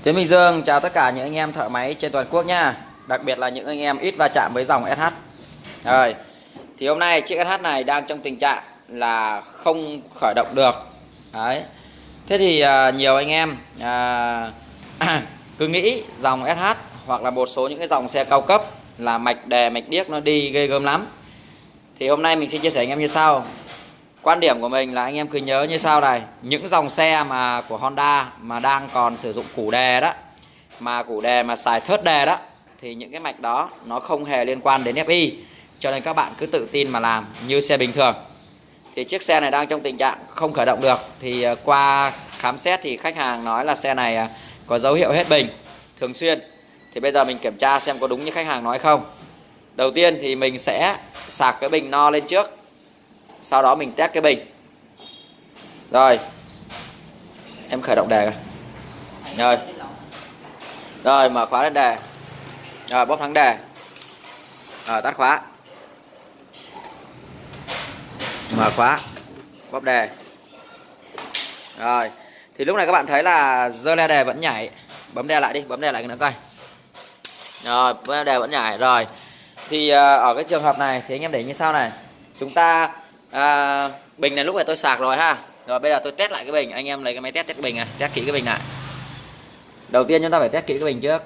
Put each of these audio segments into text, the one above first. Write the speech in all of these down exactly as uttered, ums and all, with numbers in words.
Tiến Bình Dương chào tất cả những anh em thợ máy trên toàn quốc nha. Đặc biệt là những anh em ít va chạm với dòng ét hát. Rồi, thì hôm nay chiếc ét hát này đang trong tình trạng là không khởi động được. Đấy. Thế thì à, nhiều anh em à, cứ nghĩ dòng ét hát hoặc là một số những cái dòng xe cao cấp là mạch đề mạch điếc nó đi ghê gớm lắm. Thì hôm nay mình xin chia sẻ anh em như sau. Quan điểm của mình là anh em cứ nhớ như sau này. Những dòng xe mà của Honda mà đang còn sử dụng củ đề đó, mà củ đề mà xài thớt đề đó, thì những cái mạch đó nó không hề liên quan đến ép i. Cho nên các bạn cứ tự tin mà làm như xe bình thường. Thì chiếc xe này đang trong tình trạng không khởi động được. Thì qua khám xét thì khách hàng nói là xe này có dấu hiệu hết bình thường xuyên. Thì bây giờ mình kiểm tra xem có đúng như khách hàng nói không. Đầu tiên thì mình sẽ sạc cái bình no lên trước, sau đó mình test cái bình. Rồi, em khởi động đề rồi. Rồi, rồi mở khóa lên đề. Rồi bóp thắng đề. Rồi tắt khóa. Mở khóa, bóp đề. Rồi, thì lúc này các bạn thấy là giơ le đề vẫn nhảy. Bấm đề lại đi, bấm đề lại cái nữa coi. Rồi, bấm đề vẫn nhảy. Rồi, thì ở cái trường hợp này thì anh em để như sau này. Chúng ta à, bình này lúc này tôi sạc rồi ha. Rồi bây giờ tôi test lại cái bình. Anh em lấy cái máy test test bình này, test kỹ cái bình lại. Đầu tiên chúng ta phải test kỹ cái bình trước.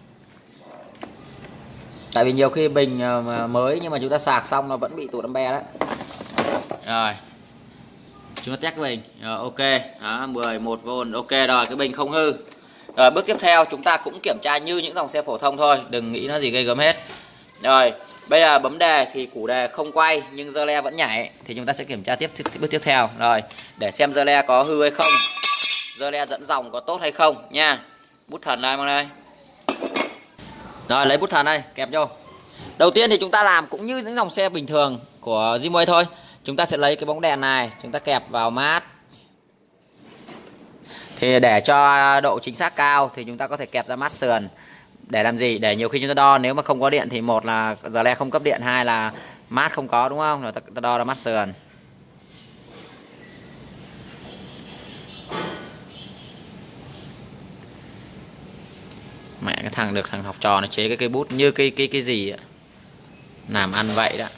Tại vì nhiều khi bình mới nhưng mà chúng ta sạc xong nó vẫn bị tụt ampe đấy. Rồi, chúng ta test cái bình. Rồi, ok. Đó, mười một vôn. Ok rồi, cái bình không hư. Rồi bước tiếp theo chúng ta cũng kiểm tra như những dòng xe phổ thông thôi, đừng nghĩ nó gì gây gớm hết. Rồi, bây giờ bấm đề thì củ đề không quay nhưng giơ le vẫn nhảy. Thì chúng ta sẽ kiểm tra tiếp bước tiếp theo. Rồi, để xem giơ le có hư hay không, giơ le dẫn dòng có tốt hay không nha. Bút thần đây, mang đây. Rồi, lấy bút thần đây, kẹp vô. Đầu tiên thì chúng ta làm cũng như những dòng xe bình thường của Zimway thôi. Chúng ta sẽ lấy cái bóng đèn này, chúng ta kẹp vào mát. Thì để cho độ chính xác cao thì chúng ta có thể kẹp ra mát sườn. Để làm gì? Để nhiều khi chúng ta đo nếu mà không có điện thì một là giờ le không cấp điện, hai là mát không có, đúng không? Rồi ta, ta đo ra mát sườn. Mẹ cái thằng được thằng học trò nó chế cái cây bút như cái cái cái gì ạ? Làm ăn vậy đó.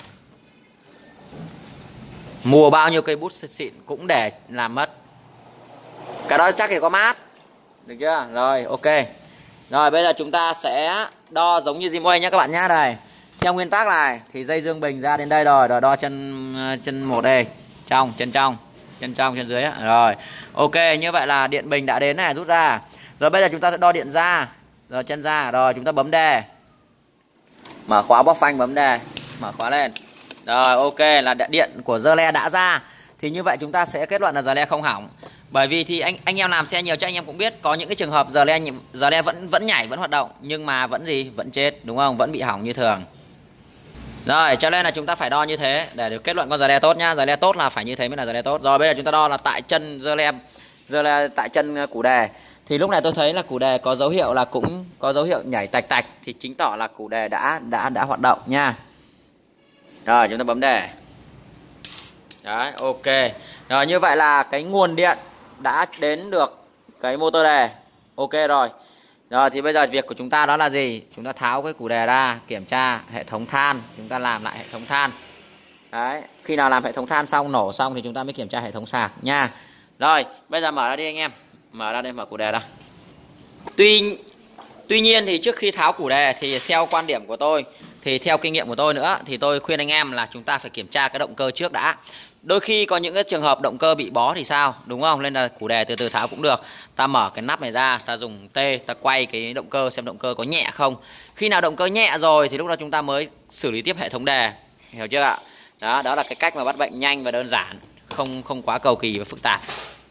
Mua bao nhiêu cây bút xịn cũng để làm mất. Cái đó chắc thì có mát. Được chưa? Rồi, ok. Rồi bây giờ chúng ta sẽ đo giống như Zimway nhé các bạn nhé. Đây, theo nguyên tắc này thì dây dương bình ra đến đây rồi. Rồi đo chân chân một đây, trong, chân trong, chân trong, chân dưới. Rồi, ok, như vậy là điện bình đã đến này, rút ra. Rồi bây giờ chúng ta sẽ đo điện ra. Rồi chân ra, rồi chúng ta bấm đề. Mở khóa bóp phanh bấm đề, mở khóa lên. Rồi ok, là điện của giơ le đã ra. Thì như vậy chúng ta sẽ kết luận là giơ le không hỏng. Bởi vì thì anh anh em làm xe nhiều chắc anh em cũng biết có những cái trường hợp giờ le giờ le vẫn vẫn nhảy vẫn hoạt động nhưng mà vẫn gì vẫn chết, đúng không, vẫn bị hỏng như thường. Rồi cho nên là chúng ta phải đo như thế để được kết luận con giờ le tốt nhá. Giờ le tốt là phải như thế mới là giờ le tốt. Rồi bây giờ chúng ta đo là tại chân giờ le giờ le tại chân củ đề. Thì lúc này tôi thấy là củ đề có dấu hiệu là cũng có dấu hiệu nhảy tạch tạch thì chứng tỏ là củ đề đã đã đã hoạt động nha. Rồi chúng ta bấm đề. Đấy, ok. Rồi như vậy là cái nguồn điện đã đến được cái motor đề. Ok rồi. Rồi thì bây giờ việc của chúng ta đó là gì? Chúng ta tháo cái củ đề ra, kiểm tra hệ thống than, chúng ta làm lại hệ thống than. Đấy, khi nào làm hệ thống than xong, nổ xong thì chúng ta mới kiểm tra hệ thống sạc nha. Rồi, bây giờ mở ra đi anh em. Mở ra đây, mở củ đề ra. Tuy Tuy nhiên thì trước khi tháo củ đề thì theo quan điểm của tôi, thì theo kinh nghiệm của tôi nữa, thì tôi khuyên anh em là chúng ta phải kiểm tra cái động cơ trước đã. Đôi khi có những cái trường hợp động cơ bị bó thì sao, đúng không? Nên là củ đề từ từ tháo cũng được. Ta mở cái nắp này ra, ta dùng T, ta quay cái động cơ xem động cơ có nhẹ không. Khi nào động cơ nhẹ rồi thì lúc đó chúng ta mới xử lý tiếp hệ thống đề. Hiểu chưa ạ? Đó, đó là cái cách mà bắt bệnh nhanh và đơn giản, không không quá cầu kỳ và phức tạp.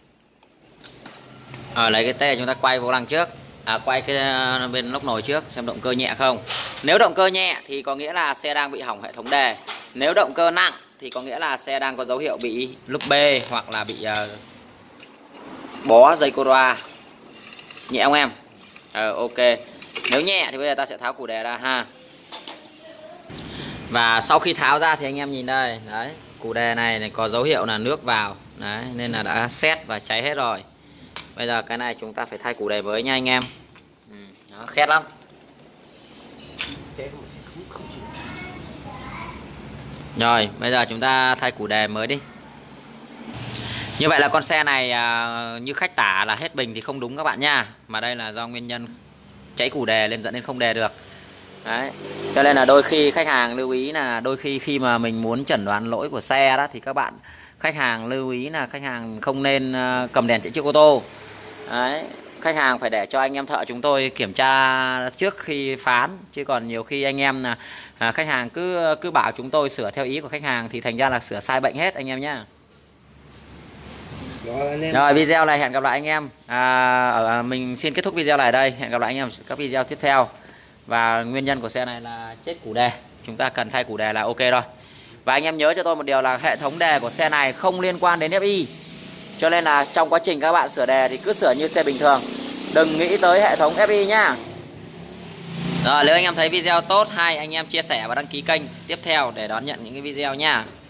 Ở lấy cái T chúng ta quay vô lăng trước. À, quay cái bên lốc nồi trước xem động cơ nhẹ không. Nếu động cơ nhẹ thì có nghĩa là xe đang bị hỏng hệ thống đề. Nếu động cơ nặng thì có nghĩa là xe đang có dấu hiệu bị lúc bê hoặc là bị uh, bó dây cô loa. Nhẹ không em? Ờ, ok. Nếu nhẹ thì bây giờ ta sẽ tháo củ đề ra ha. Và sau khi tháo ra thì anh em nhìn đây. Đấy, củ đề này, này có dấu hiệu là nước vào. Đấy, nên là đã xét và cháy hết rồi. Bây giờ cái này chúng ta phải thay củ đề mới nha anh em. Ừ, nó khét lắm. Thế không, không, không chịu. Rồi bây giờ chúng ta thay củ đề mới đi. Như vậy là con xe này à, như khách tả là hết bình thì không đúng các bạn nha. Mà đây là do nguyên nhân cháy củ đề lên dẫn đến không đề được. Đấy. Cho nên là đôi khi khách hàng lưu ý là đôi khi khi mà mình muốn chẩn đoán lỗi của xe đó thì các bạn khách hàng lưu ý là khách hàng không nên cầm đèn chạy trước ô tô. Đấy. Khách hàng phải để cho anh em thợ chúng tôi kiểm tra trước khi phán, chứ còn nhiều khi anh em là à, khách hàng cứ cứ bảo chúng tôi sửa theo ý của khách hàng thì thành ra là sửa sai bệnh hết anh em nhé. Rồi, anh em. Rồi video này hẹn gặp lại anh em. À, ở, mình xin kết thúc video này đây. Hẹn gặp lại anh em các video tiếp theo. Và nguyên nhân của xe này là chết củ đề. Chúng ta cần thay củ đề là ok rồi. Và anh em nhớ cho tôi một điều là hệ thống đề của xe này không liên quan đến ép i. Cho nên là trong quá trình các bạn sửa đề thì cứ sửa như xe bình thường. Đừng nghĩ tới hệ thống ép i nhá. Rồi nếu anh em thấy video tốt hay, anh em chia sẻ và đăng ký kênh tiếp theo để đón nhận những cái video nha.